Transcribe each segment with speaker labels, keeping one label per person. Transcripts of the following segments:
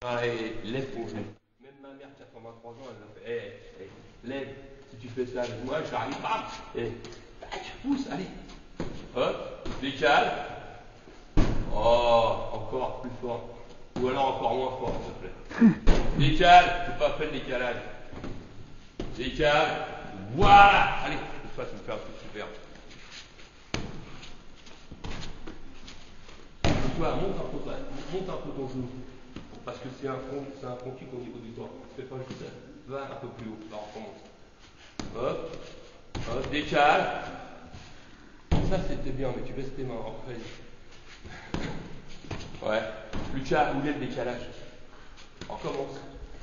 Speaker 1: Allez, lève ton genou. Même ma mère, 83 ans, elle m'a fait, lève. Si tu fais ça avec moi, j'arrive, bam, tac, pousse, allez. Hop, décale. Oh, encore plus fort. Ou alors encore moins fort, s'il te plaît. Décale, c'est pas fait le décalage. Décale. Voilà. Allez, cette fois, tu me fais un truc super. Toi, monte un peu ton genou. Parce que c'est un front kick au niveau du doigt. Fais pas juste ça. Va un peu plus haut. Là, on recommence. Hop. Hop, décale. Ça, c'était bien, mais tu baisses tes mains. Après. Ouais. Lucas, où est le décalage? On recommence.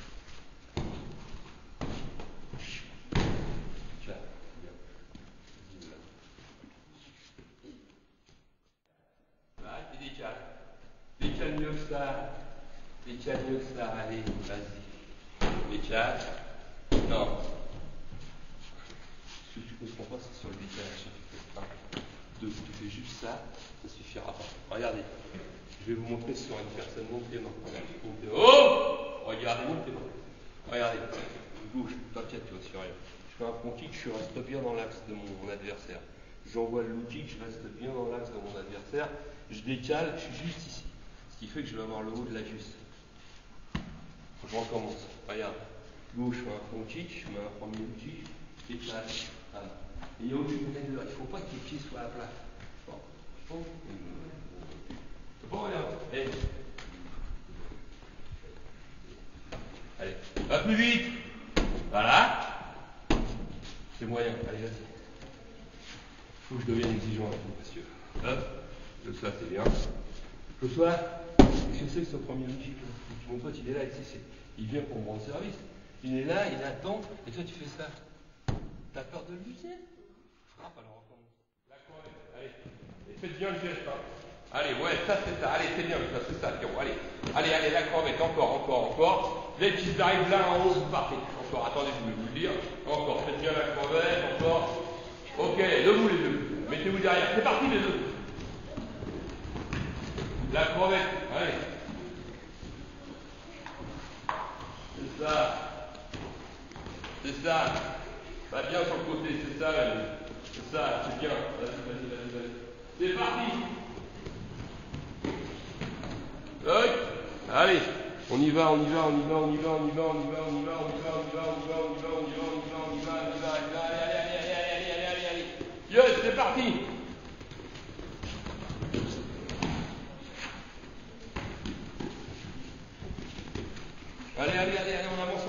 Speaker 1: Décale mieux que ça. Décale mieux que ça. Allez, vas-y. Décale. Non. Ce que tu ne comprends pas, c'est sur le décalage. Si tu fais 1, 2, tu fais juste ça, ça suffira pas. Regardez. Je vais vous montrer sur une personne montée dans le oh! Regardez, montez dans. Regardez. Je bouge. T'inquiète, tu vas sur rien. Je fais un front kick, je reste bien dans l'axe de mon adversaire. J'envoie le low kick, je reste bien dans l'axe de mon adversaire. Je décale, je suis juste ici. Ce qui fait que je vais avoir le haut de la juste. Je recommence. Regarde. Gauche, je fais un front kick, je mets un premier low kick, décale. Voilà. Et au-dessus de il ne faut pas que tes pieds soient à plat. Bon. Bon, regarde. Allez. Va plus vite. Voilà. C'est moyen. Allez, vas-y. Faut que je devienne exigeant avec vous, monsieur. Hop. Le soir, c'est bien. Le soir, je sais que ce premier outil, mon pote, il est là, il vient pour me rendre service. Il est là, il attend, et toi, tu fais ça. T'as peur de lui, tu sais? Frappe, alors on recommence. La corvette, allez. Et faites bien le geste, hein. Allez, ouais, ça, c'est ça. Allez, c'est bien, ça, c'est ça, Pierrot. Allez. Allez, la corvette, encore. Dès qu'ils arrivent là en haut, vous partez. Encore, attendez, je vais vous le dire. Encore, faites bien la corvette, encore. Ok, debout les deux. Mettez-vous derrière. C'est parti les deux. La crevette, allez. C'est ça. C'est ça. Va bien sur le côté, c'est ça la vie. C'est ça, c'est bien. Vas-y. C'est parti. Oui. Allez. On y va. Allez. Yes, c'est parti. Allez, on avance.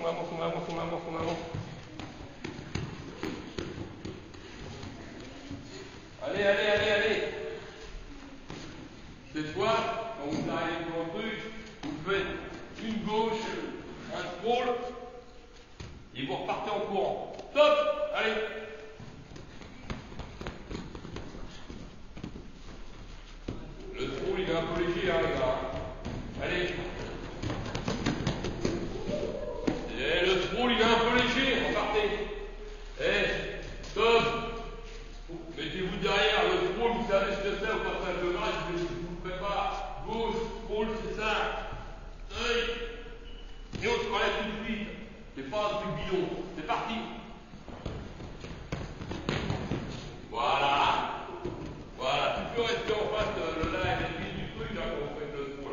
Speaker 1: Allez. Cette fois, quand vous arrivez dans le truc, vous faites une gauche, un scroll, et vous repartez en courant. Stop! Allez! Le scroll, il est un peu léger, hein, les gars. Allez! Le scroll, il est un peu léger, repartez. Stop. Mettez-vous derrière le scroll, vous savez ce que c'est au passage de bras, je ne vous le fais pas. Gauche, scroll, c'est ça. Et on se relève tout de suite. C'est pas un truc bidon. C'est parti. Voilà. Tu peux rester en face de là, les pieds du truc, là, quand on fait le scroll.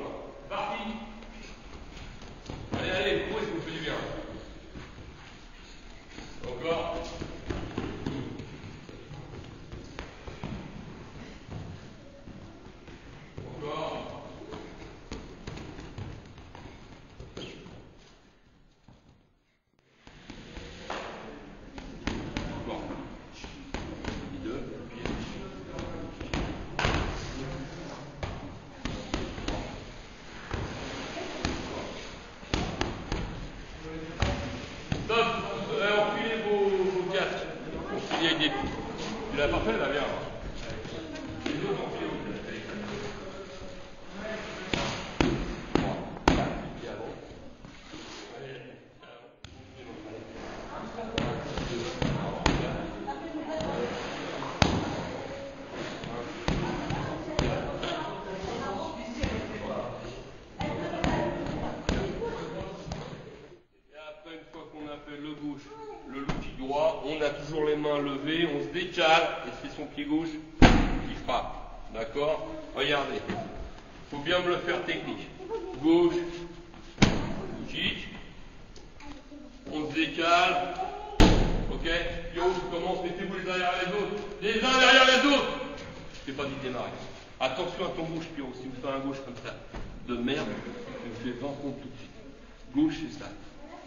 Speaker 1: Allez, on se décale, et c'est son pied gauche qui frappe. D'accord? Regardez. Faut bien me le faire technique. Gauche, kick, on se décale. Ok? Puis on commence, mettez-vous les uns derrière les autres. Les uns derrière les autres! Je t'ai pas dit de démarrer. Attention à ton gauche, Pierrot. Si vous faites un gauche comme ça, de merde, je vous fais 20 comptes tout de suite. Gauche, c'est ça.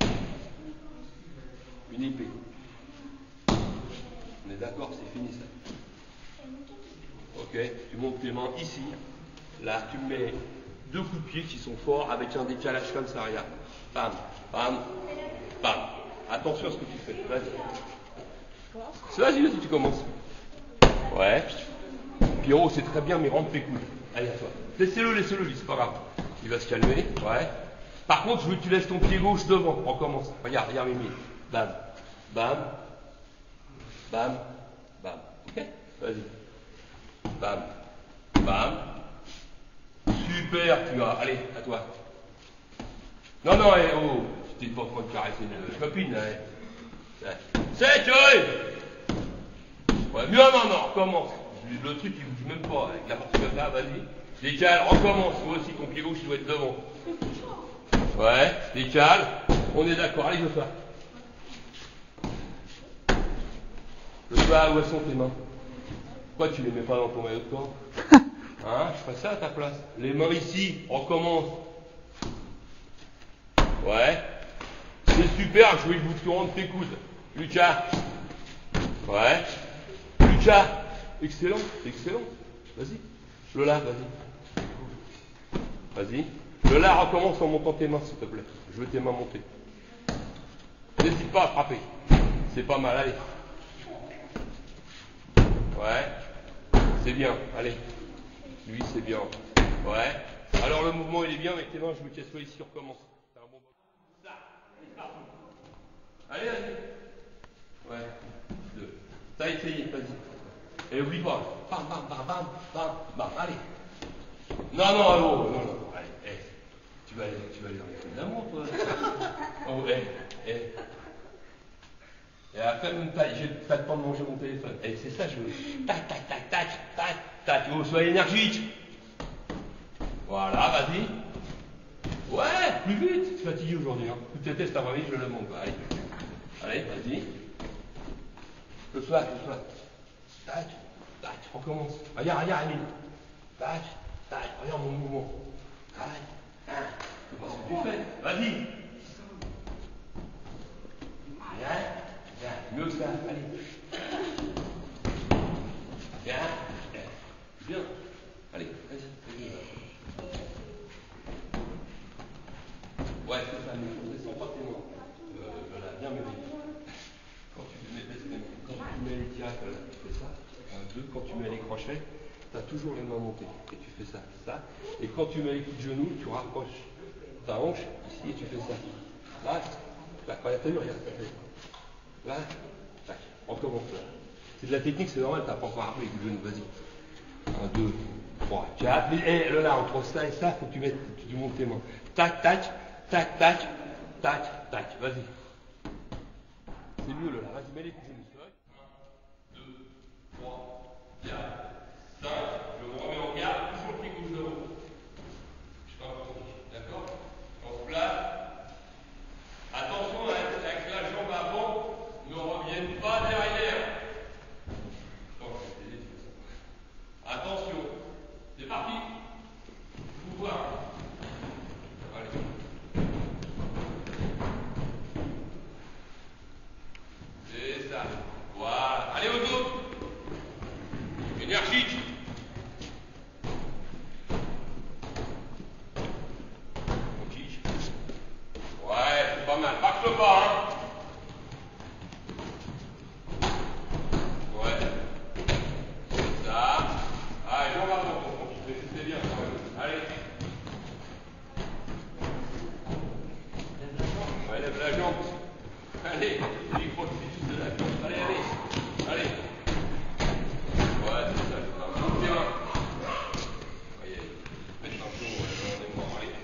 Speaker 1: Une épée. On est d'accord, c'est fini ça. Ok, tu montes tes mains ici. Là, tu mets 2 coups de pied qui sont forts avec un décalage comme ça, regarde. Bam, bam, bam. Attention à ce que tu fais. Vas-y, vas-y, tu commences. Ouais. Pierrot, c'est très bien, mais rentre tes coudes. Allez, à toi. Laissez-le, lui, c'est pas grave. Il va se calmer. Ouais. Par contre, je veux que tu laisses ton pied gauche devant. On commence. Regarde, Mimi. Bam, bam, bam, bam. Ok? Vas-y. Bam, bam. Super, tu vas. Allez, à toi. Non, oh, tu t'es pas en train de caresser une copine, là. C'est que. Ouais, mieux, non, recommence. Le truc, il bouge même pas. Avec la partie comme ça, vas-y. Décale, recommence. Toi aussi, ton pied gauche, il doit être devant. Ouais, décale. On est d'accord. Allez, je fais. Je fais, où sont tes mains? Pourquoi tu les mets pas dans ton maillot de corps? Hein, je ferais ça à ta place. Les mains ici, on recommence. Ouais. C'est super, je veux que tu rentres tes coudes. Lucas. Ouais. Lucas. Excellent, excellent. Vas-y. Lola, vas-y. Vas-y. Lola, recommence en montant tes mains, s'il te plaît. Je veux tes mains monter. N'hésite pas à frapper. C'est pas mal, allez. Ouais. C'est bien, allez. Lui, c'est bien. Ouais. Alors le mouvement, il est bien avec tes mains, je veux qu'elle soit ici, on recommence. C'est un bon moment. Ça, allez, partout. Allez, vas-y. Ouais. 2. T'as essayé, vas-y. Et oublie pas. Bam, bam, bam, bam, bam, bam, allez. Non, non. Allez, tu vas aller dans les trucs d'amour, toi. Oh, Et après, j'ai pas le temps de manger mon téléphone. Et c'est ça, je veux. Tac, tac, tac, tac, tac, tac. Oh, sois énergique. Voilà, vas-y. Ouais, plus vite. Tu es fatigué aujourd'hui. Hein. Toutes tes tests à ma vie, je le montre. Allez, vas-y. Le soir. Tac, tac, on commence. Regarde, Emile. Tac, tac, regarde mon mouvement. Tac, tac. Je sais pas ce que tu fais. Vas-y. Viens, mieux que ça, allez. Bien. Allez, vas-y. Ouais, c'est ça, mais je descends pas tes mains. Voilà, viens m'aider. Quand tu mets les tiracles, là, tu fais ça. 1, 2, quand tu mets les crochets, tu as toujours les mains montées. Et tu fais ça, ça. Et quand tu mets les coups de genoux, tu rapproches ta hanche ici et tu fais ça. Là, t'as vu, regarde. Là, tac, on commence là. C'est de la technique, c'est normal, t'as pas encore appris les coups de genoux, vas-y. 1, 2, 3, 4. Et là, entre ça et ça, faut que tu montes tes mains. Tac, tac, tac, tac, tac, tac, vas-y. C'est mieux là, vas-y, mets les coups de genoux. 1, 2, 3, 4, 5. Je me remets en garde, toujours le pied gauche devant. Je t'en prie, d'accord? On se place. Attention, avec la jambe avant, ne revienne pas derrière. Attention, c'est parti. Vous voir. Allez. C'est ça. Voilà. Allez au dos. Énergique. On kick. Ouais, c'est pas mal. Marche pas, hein. La jambe. Allez, il faut que tu te lèves. Allez. Ouais, c'est ça. Monte tes mains. Mets un peu, on est mort. Allez.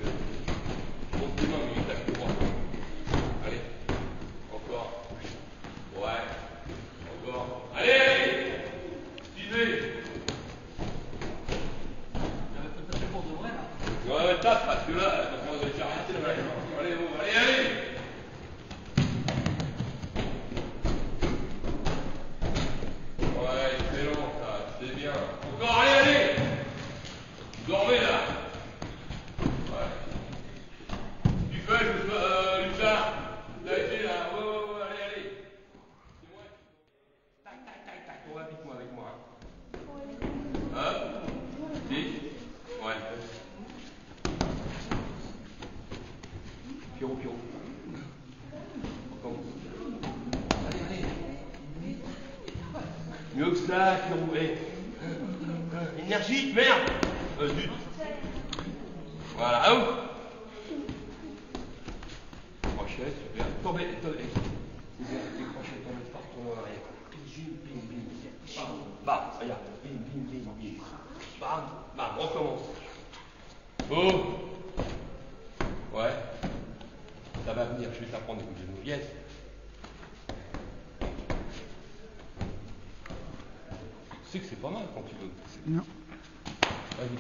Speaker 1: Monte tes mains, mais tac droit. Allez. Encore. tape parce que là, on va faire arrêter le balle. Allez, oh, allez, allez. Ouais, excellent, ça, c'est bien. Encore, allez, allez. Dormez là. Ouais. Tu fais, Lucas. T'as été là. Ouais, allez, allez. C'est moi. Tac, tac, tac, tac. On va pique-moi avec moi. Hop. Si. Ouais. Pierrot. On commence. Allez, allez. Mieux que ça, Pierrot. Hey. Énergie, merde. Zut. Voilà, out. Crochet, super. Tombez. C'est bien, les crochets tombent par ton en arrière. Bim. Bam, regarde. Bim. Bam, recommence. Oh. Ouais. Ça va venir, je vais t'apprendre des genoux. Yes. Tu sais que c'est pas mal quand tu veux.
Speaker 2: Non.
Speaker 1: Vas-y,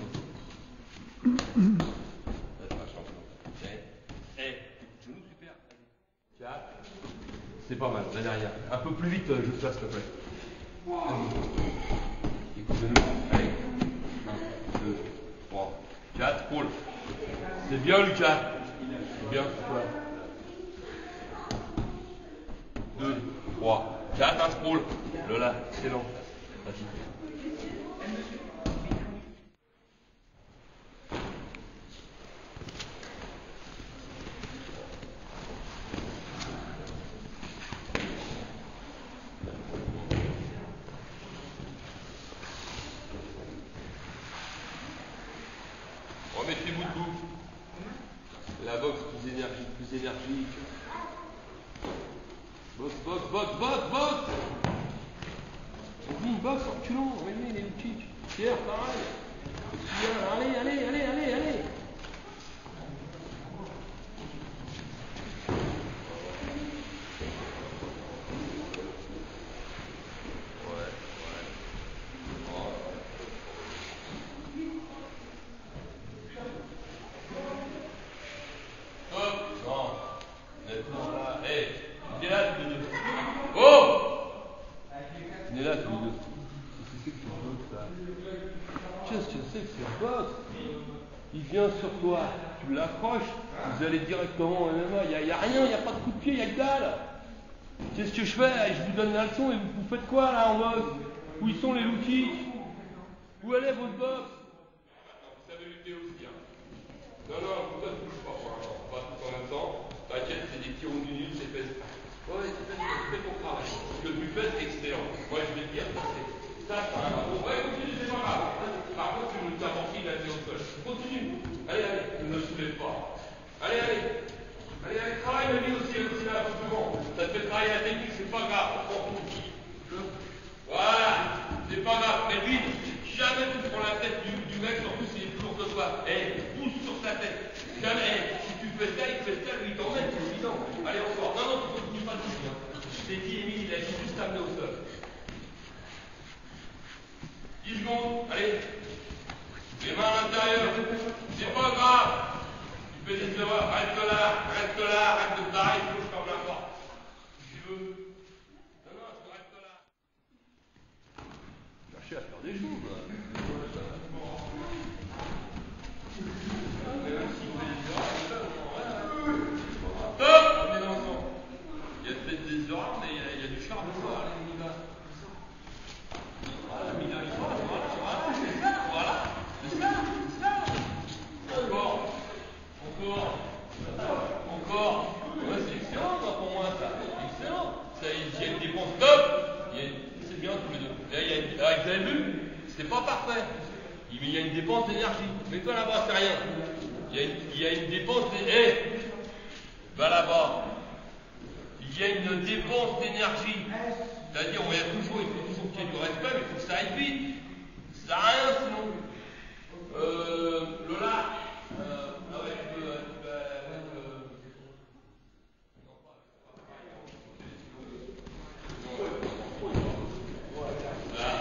Speaker 1: genou super. 4. C'est pas mal, là derrière. Un peu plus vite, je te s'il te plaît. Vas-y. Écoute genou. Allez. 1, 2, 3, 4. Cool. C'est bien, Lucas. C'est bien, voilà. 2, 3, 4, un scroll. Lola, excellent. Vas-y. Remettez-vous debout. La boxe plus énergique. Boxe. Vas-y, boxe, enculon, revenez les outils. Pierre, pareil. Bien, allez. Qu'est-ce que c'est que cette boxe? Il vient sur toi, tu l'accroches, vous allez directement au MMA, il n'y a rien, il n'y a pas de coup de pied, il y a que dalle. Qu'est-ce que je fais? Je vous donne la leçon et vous faites quoi là en boxe? Où ils sont les low-kicks? Où elle est votre boxe? Vous savez lutter aussi, hein. Non, vous ne touchez pas pour l'instant, pas tout en même temps. T'inquiète, c'est des petits ronds du nul, c'est fait. Ouais, c'est ton travail. Ce que tu fais, c'est excellent. Moi, je vais te dire, ça, c'est un gros. Ouais, continue, c'est pas grave. Par contre, tu nous as amorti, il a mis au sol. Continue. Allez, ne soulève pas. Allez, travaille le nez aussi là, doucement. Ça te fait travailler la technique, c'est pas grave. Voilà, c'est pas grave. Mais vite, jamais tu prends la tête du mec, surtout s'il est plus lourd que toi. Pousse sur sa tête. Jamais. Si tu fais ça, il fait ça, lui, il t'emmène, c'est évident. Allez, encore. Non, tu continues pas de bouger. C'est dit, Émile, il a juste amené au sol. 10 secondes, allez. Les mains à l'intérieur. C'est pas grave. Tu fais des erreurs. Reste là, arrête de t'arrêter, bouge comme la porte. Si tu veux. Non, tu restes là. Cherchez à faire des choses. Il y a peut-être des erreurs, mais il y a du charme de ça. Allez, on y va. Voilà, c'est ça. Encore. Ouais, c'est excellent, pour moi, ça. Excellent. Ça, il y a une dépense top. C'est bien tous les deux. Là, vous avez vu, c'est pas parfait. Mais il y a une dépense d'énergie. Mets-toi là-bas, c'est rien. Il y a une dépense d'énergie. Va là-bas. Il y a une dépense d'énergie. C'est-à-dire, il faut toujours qu'il y ait du respect, mais il faut que ça aille vite. Ça sert à rien sinon. Lola,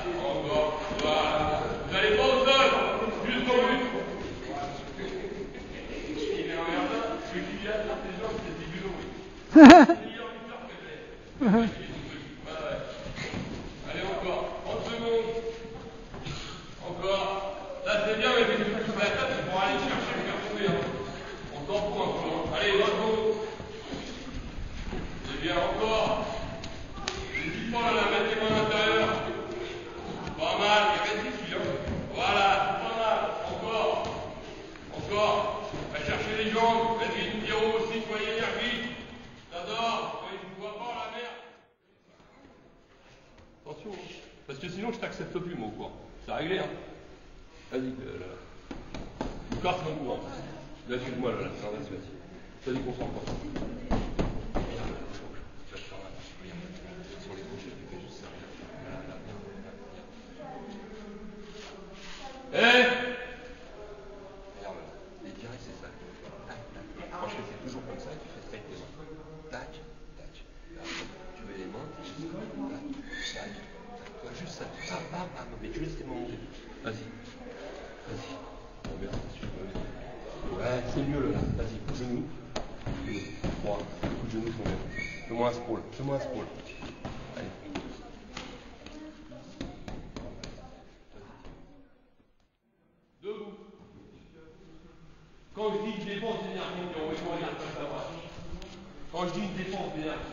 Speaker 1: encore, voilà. Vous n'allez pas au sol, juste au but. Allez, encore. 30 secondes. Encore. Là, c'est bien, mais tu fais la tête pour aller chercher le faire tomber. Hein. On t'en fout un peu. Allez, 20 secondes. C'est bien, encore. N'hésite pas à la mettre les mains à l'intérieur. Pas mal, il reste ici. Hein. Voilà, pas mal. Encore. Encore. Va chercher les jambes. Vas-y, Pierrot aussi, soyez énergique. J'adore. Je ne vois pas la merde. Attention, parce que sinon je t'accepte plus, mon cours. C'est réglé, hein. Vas-y, je me casse mon cours. Là, excuse-moi, là, vas-y. Vas-y, concentre-toi. Sur les crochets, tu fais juste ça. Regarde, les directs, c'est ça. Crochet, c'est toujours comme ça, tu fais ça avec les mains. Tac, tac. Là, tu mets les mains, tu fais ça. Tac, tac. Toi, juste ça. Bam, bam, bam. Mais tu laisses tes mains monter. Vas-y. Vas-y. Reviens, si tu peux. Ouais, c'est mieux là. Vas-y, coup de genou. Coup de genou, ton même. Fais-moi un scroll. Fais-moi un scroll. Allez. Debout. Quand je dis une dépense d'énergie, on va dire ça va. Quand je dis une dépense d'énergie,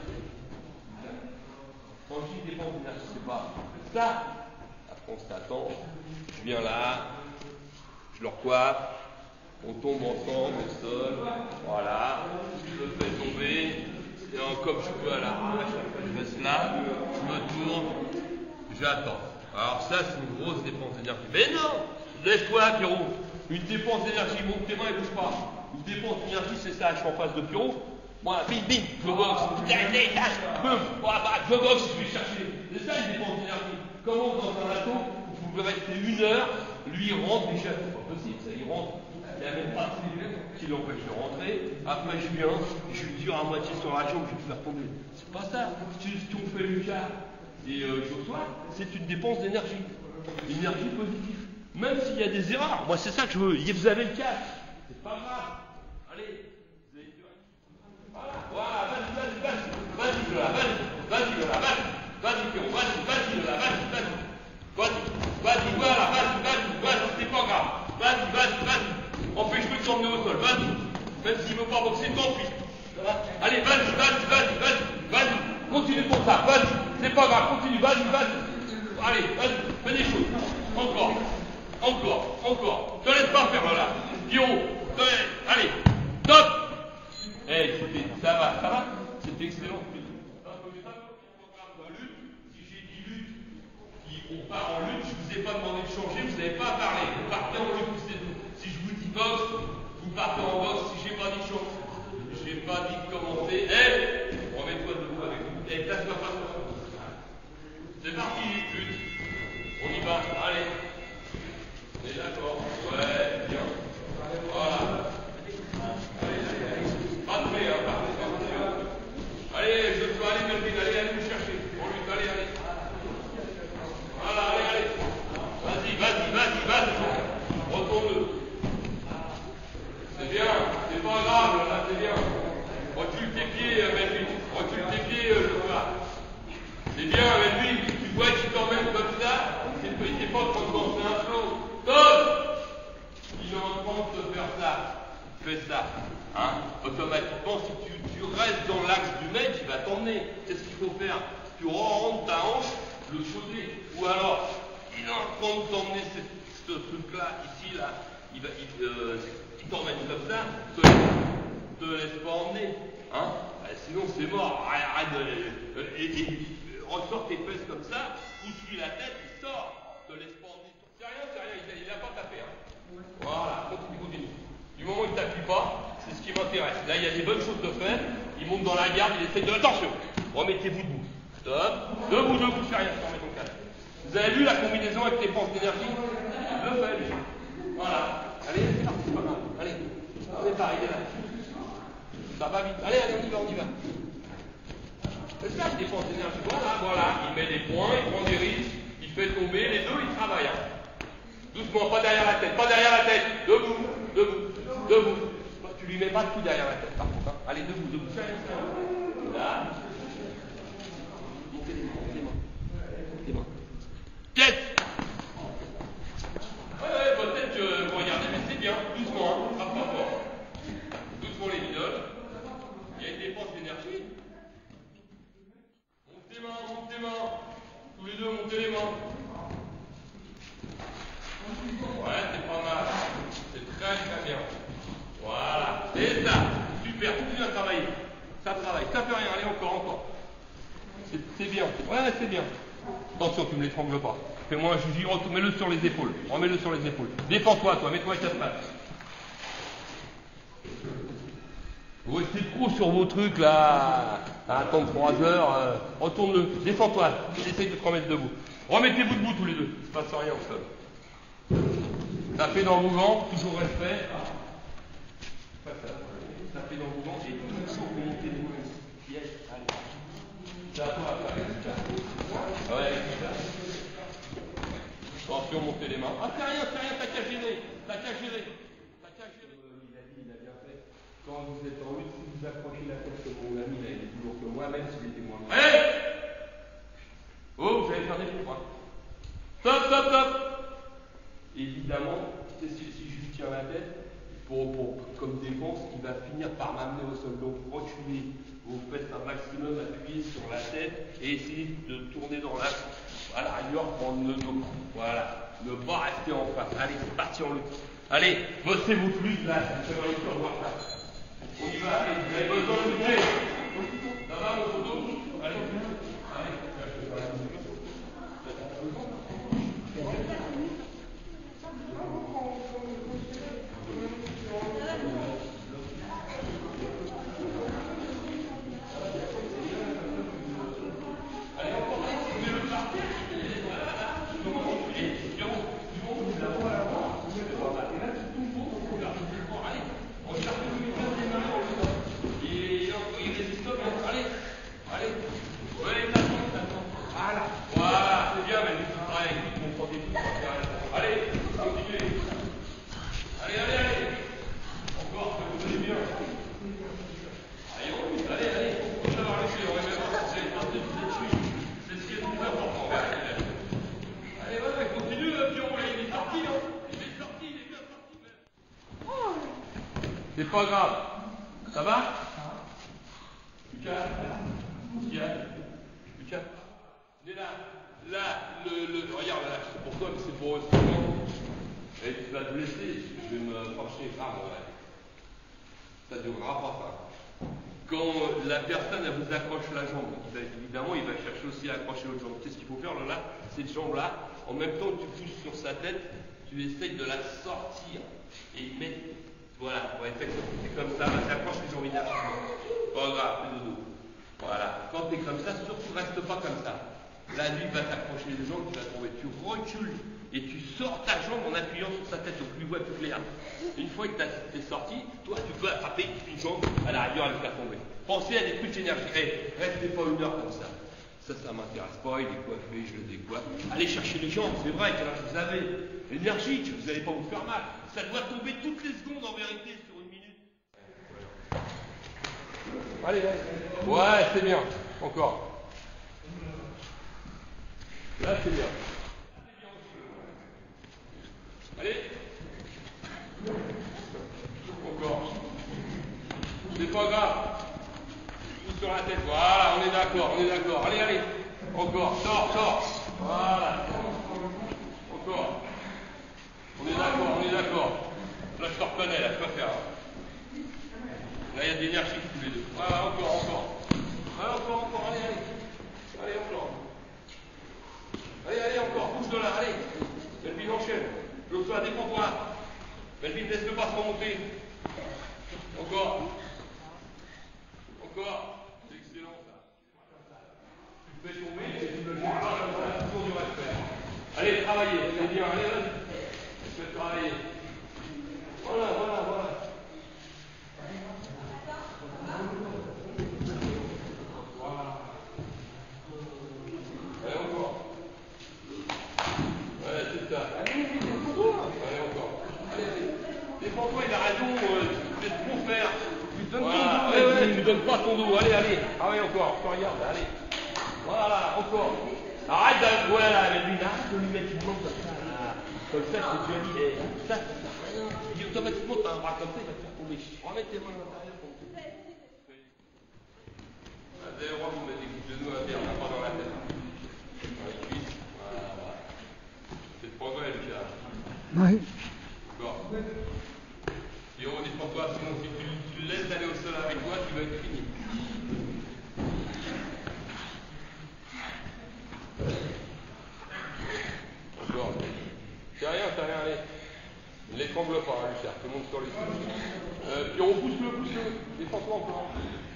Speaker 1: c'est pas ça. Après on s'attend, je viens là, je le recoiffe, on tombe ensemble au sol, voilà, je le fais tomber, et comme je peux à l'arrache, je reste là, je me tourne, j'attends. Alors ça c'est une grosse dépense d'énergie. Mais non, laisse-toi là Pierrot. Une dépense d'énergie, monte tes mains et bouge pas. Une dépense d'énergie, c'est ça, je suis en face de Pierrot. Moi, bim, bim, je boxe. Boum, je boxe, je vais chercher. C'est ça une dépense d'énergie. Comment dans un bateau, vous pouvez rester 1 heure, lui il rentre déjà, c'est pas possible, ça, il rentre. Il n'y a même pas de cellule qui l'empêche de rentrer. Après, je viens, je lui tire à moitié sur la jambe, je vais te faire tomber. C'est pas ça. Ce qu'on fait Lucas et Joshua, c'est une dépense d'énergie. Énergie positive. Même s'il y a des erreurs, moi c'est ça que je veux. Vous avez le cas. C'est pas grave. Allez, vous avez du voilà, vas-y, c'est pas grave. Vas-y. Empêche-le de s'emmener au sol, vas-y. Même s'il ne veut pas boxer, tant pis. Allez, vas-y. Continue pour ça, vas-y. C'est pas grave, continue, vas-y. Allez, vas-y, fais des choses. Encore. Te laisse pas faire là. Pierrot, allez, top. Ça va. C'était excellent. Si j'ai dit lutte, on part en lutte, je ne vous ai pas demandé de changer, vous n'avez pas parlé. Vous partez en lutte, c'est tout. Si je vous dis boxe, vous partez en boxe. Si je n'ai pas dit de changer, je n'ai pas dit de commencer. Remets-toi debout avec nous. Place-toi pas. C'est parti, lutte. On y va, allez. On est d'accord. Ouais, bien. Voilà. Pas de près, hein, allez, je peux aller, Melvin, allez nous chercher. On lutte, allez. Voilà, allez. Vas-y. Retourne-le. C'est bien, c'est pas grave, là, c'est bien. Recule tes pieds, Melvin. Je vois. C'est bien, Melvin, tu vois qu'il t'emmène comme ça. C'est pas comme quand c'est un flot. Top! Il est en train de faire ça. Fais ça. Hein? Automatiquement, si tu restes dans l'axe du mec, il va t'emmener. C'est ce qu'il faut faire. Tu rentres ta hanche de l'autre côté. Ou alors, il est en train de t'emmener ce truc-là, ici, là. Il t'emmène comme ça. Te laisse pas emmener. Hein? Sinon, c'est mort. Arrête de... ressort tes fesses comme ça. Pousse-lui la tête, il sort. Te laisse pas emmener. C'est rien, il n'a pas tapé. Hein? Voilà, continue. Du moment où il ne t'appuie pas, c'est ce qui m'intéresse. Là, il y a des bonnes choses de faire. Il monte dans la garde, il essaie de... Attention! Remettez-vous debout. Stop. Debout, fais rien, je remets ton casque. Vous avez vu la combinaison avec les dépenses d'énergie? Le fais, lui. Voilà. Allez, c'est parti, c'est pas grave. Allez, on est pareil, là. Ça va vite. Allez, on y va. C'est ça, les dépenses d'énergie. Voilà. Il met des points, il prend des risques, il fait tomber. Les deux, ils travaillent. Hein. Doucement, pas derrière la tête. Debout. Tu lui mets pas tout derrière la tête, par contre. Hein. Allez, debout. Là. Montez les mains. Les mains. Tête. Ouais, peut-être que vous regardez, mais c'est bien. Doucement, hein. Frappe pas fort. Doucement les idoles. Il y a une dépense d'énergie. Monte tes mains. Tous les deux, montez les mains. Ouais, c'est pas mal. C'est très bien. Voilà. C'est ça. Super, tout bien travaillé. Ça travaille. Ça fait rien. Allez, encore. C'est bien. Ouais, c'est bien. Attention, tu ne me l'étrangles pas. Fais-moi un juji. Mets-le sur les épaules. Remets-le sur les épaules. Défends-toi, toi. Mets-toi à ta place. Vous restez trop sur vos trucs là, à attendre 3 heures, retourne-le, défends-toi, essaye de te remettre debout. Remettez-vous debout tous les deux, il ne se passe rien au sol. Tapez dans vos gants, toujours respect. Tapez dans vos gants et toujours vous montez les mains. Yes, allez. C'est à toi, ouais, c'est ça. Attention, montez les mains. Ah, c'est rien, t'as qu'à gérer. Il a bien fait. Quand vous êtes en lutte, si vous accrochez la tête comme mon ami, là, il est plus lourd que moi, même s'il était moins lourd. Allez! Oh, vous allez faire des coups, hein. Stop! Évidemment, si je lui tiens la tête, comme défense, il va finir par m'amener au sol. Donc, reculez. Vous faites un maximum, appuyez sur la tête et essayez de tourner dans l'axe. À la rigueur, prendre le dos. Voilà. Ne pas rester en face. Allez, c'est parti en lutte. Allez, bossez vos plus là. Vous avez envie de voir ça. On y va, allez, vous avez besoin de lutter. Ça va, mon photo? Allez. C'est pas grave. Ça va? Lucas, on est là. Regarde là, c'est pour toi, mais c'est pour eux. Et tu vas te blesser, je vais me pencher. Ah ouais. Ça ne durera pas ça. Quand la personne elle vous accroche la jambe, évidemment il va chercher aussi à accrocher l'autre jambe. Qu'est-ce qu'il faut faire là? Cette jambe-là, en même temps que tu pousses sur sa tête, tu essayes de la sortir et mettre. Voilà, ouais, c'est comme ça, tu accroches les jambes inertiquement. Pas grave, fais dodo. Voilà, quand tu es comme ça, surtout reste pas comme ça. Là, lui va t'accrocher les jambes, tu vas tomber. Tu recules et tu sors ta jambe en appuyant sur sa tête au plus haut, plus clair. Une fois que tu es sorti, toi tu peux attraper une jambe à la rigueur et le faire tomber. Pensez à des trucs énergiques. Restez pas une heure comme ça. Ça m'intéresse pas, il est coiffé, je le décoiffe. Allez chercher les jambes, c'est vrai que là vous avez énergique, vous n'allez pas vous faire mal. Ça doit tomber toutes les secondes en vérité sur une minute. Allez. Ouais, c'est bien. Encore. Là, c'est bien. Allez. Encore. C'est pas grave. Tout sur la tête. Voilà, on est d'accord. Allez. Encore. Sors. Voilà. Encore. On est d'accord. Là, je te reconnais, là, je peux faire. Là, il y a de l'énergie tous les deux. Voilà, encore. Allez, encore. Allez, encore. Bouge de là, allez. Melvin, enchaîne. Joshua, défends-toi. Melvin, laisse-le pas se remonter. Encore. C'est excellent, ça. Tu fais tomber et tu ne le joues pas comme ça. Toujours du respect. Allez, travaillez. C'est bien. Allez, vas-y. Faites travailler. Voilà. Allez, encore. Ouais, c'est ça. Allez, encore. Allez. Défends-toi, il a raison. Tu fais trop faire. Voilà. il ne donne pas son dos. Allez, allez. Ah oui, encore. Tu regardes, allez. Voilà, encore. Arrête de... Voilà, avec lui, arrête de lui mettre une main comme ça, là. Comme ça, je te dis, allez, ça sert à rien. Et automatiquement, t'as un bras comme ça, il va te faire tomber. Remets tes mains à l'intérieur pour que... Vous avez le droit de vous mettre des coups de genoux à terre, pas dans la tête. Dans les cuisses. Voilà. C'est le progrès, Lucas.
Speaker 2: Oui.
Speaker 1: D'accord. Pierrot, dis pour toi, sinon si tu le laisses aller au sol avec toi, tu vas être fini. Encore. C'est rien, allez. Ne l'étrangle pas, hein, Lucas, tout le monde sur les coups. Pierrot, pousse-le. Défends-toi encore.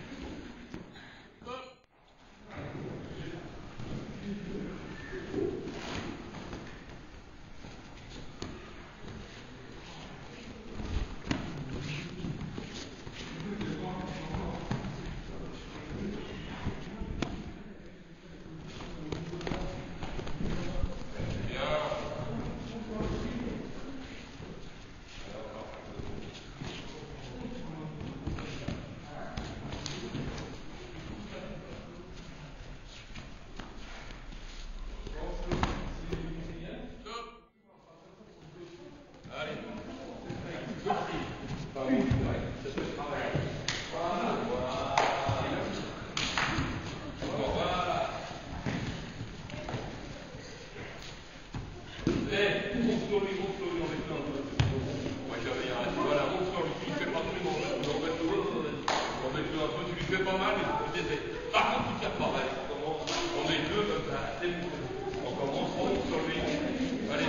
Speaker 1: Par contre, tu tires pas, allez, on est deux comme ça, c'est bon. On commence, on monte sur lui. Allez,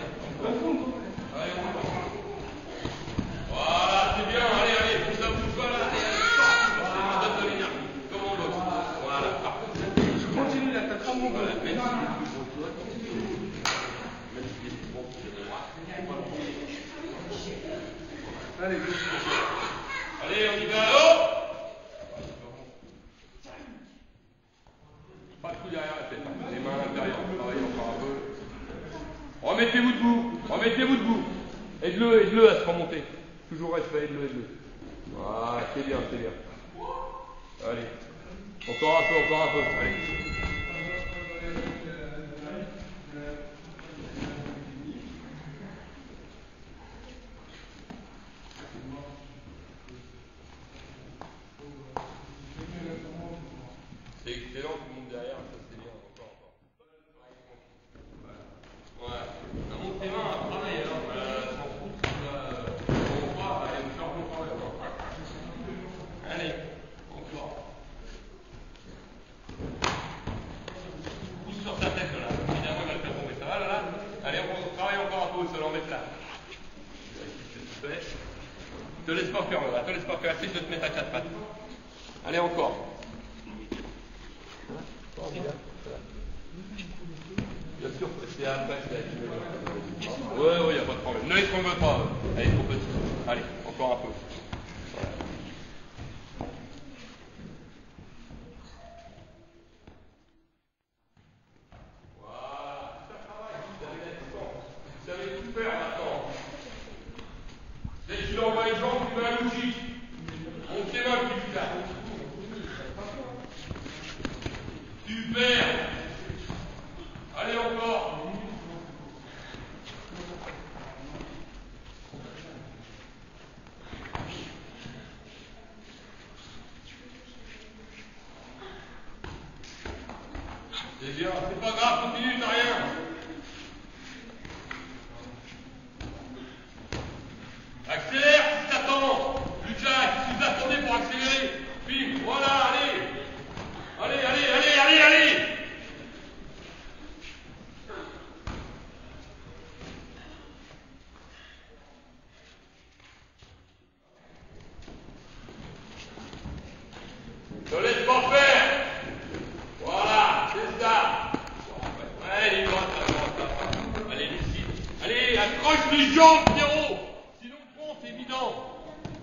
Speaker 1: on va. Voilà, c'est bien, allez, ça bouge pas là, allez, donne de l'énergie, comme on boxe. Voilà, par contre, continue là, t'as trop mon voilà, même si les plus bon, allez, on y va, oh! Pas de coup derrière la tête, hein. Les mains à l'intérieur, travaillez encore un peu. Remettez-vous debout. Aide-le à se remonter. Toujours respect, aide-le. Voilà, c'est bien. Allez. Encore un peu. Allez. C'est excellent, tout le monde derrière, ça c'est bien, encore. Ouais. Monte tes mains à travailler, hein. S'en fout, on va aller me faire bon travail. Allez, encore. Pousse sur ta tête là, évidemment, il va te faire tomber. Ça va là? Allez, on travaille encore un peu au sol, on met là. Te laisse pas faire là, essaye de te mettre à quatre pattes. Allez, encore. Bien sûr, c'est après, ouais, il n'y a pas de problème. Ne l'étrangle pas. Elle est trop petite. Allez, encore un peu. Voilà, ça travaille. Vous savez tout faire maintenant. Dès que tu envoies une jambe, tu vas à l'outil. On sait mal plus tard. Super. Allez encore. C'est bien, c'est pas grave, continue, t'as rien. Accélère si t'attends. Lucas, si vous attendez pour accélérer. Bim, voilà, allez. Ne laisse pas faire. Voilà, c'est ça. Allez, droite. Allez, lucide. Allez, accroche les jambes, Pierrot. Sinon, bon, c'est évident.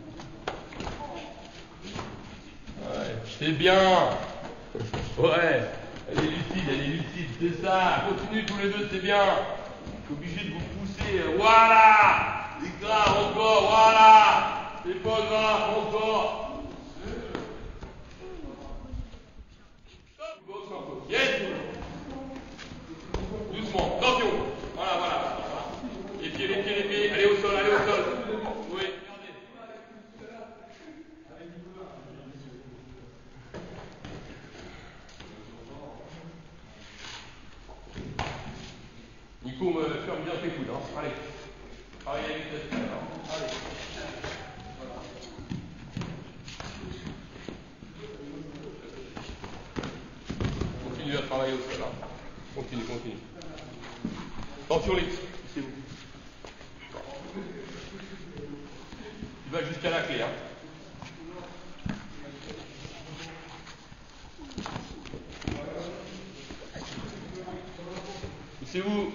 Speaker 1: Ouais, c'est bien. Ouais, elle est lucide, c'est ça. Continue tous les deux, c'est bien. Je suis obligé de vous pousser. Voilà. C'est grave, encore, voilà. C'est pas grave, encore. pieds les pieds. Allez au sol, allez au sol. Oui, regardez. Nico, me ferme bien tes coudes. Hein. Allez. Travaille avec cette main. Allez. Continue à travailler au sol. Hein. Continue, continue. Attention les petits, c'est vous. Tu vas jusqu'à la clé. Hein. C'est où?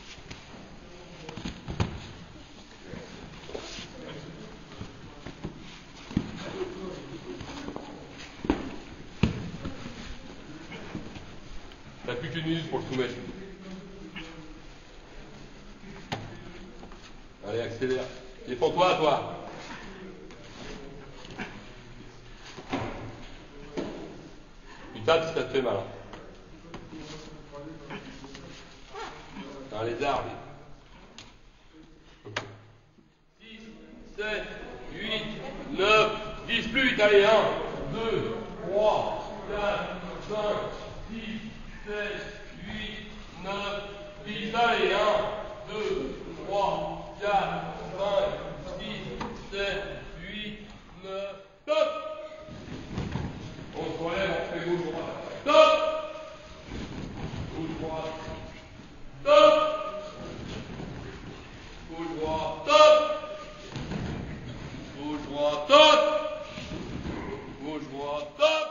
Speaker 1: T'as plus qu'une minute pour le soumettre. Allez, accélère. Défends-toi, toi. Tu tapes si ça te fait mal. Dans les arbres. 6, 7, 8, 9, 10 plus vite. Allez, 1, 2, 3, 4, 5, 6, 7, 8, 9, 10. Allez, 1, 2, 3, 4, 5, 6, 7, 8, 9. Stop! On se relève, on fait gauche droite. Stop! Gauche droite. Stop! Gauche droite. Stop! Gauche droite. Stop! Gauche droite. Stop!